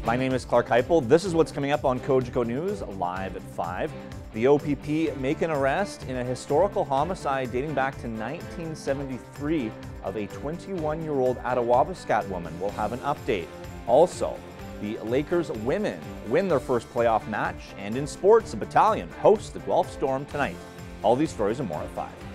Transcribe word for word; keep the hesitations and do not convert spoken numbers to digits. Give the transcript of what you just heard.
My name is Clark Heipel. This is what's coming up on Cogeco News, live at five. The O P P make an arrest in a historical homicide dating back to nineteen seventy-three of a twenty-one-year-old Attawapiskat woman. We'll have an update. Also, the Lakers women win their first playoff match, and in sports, the Battalion hosts the Guelph Storm tonight. All these stories and more at five.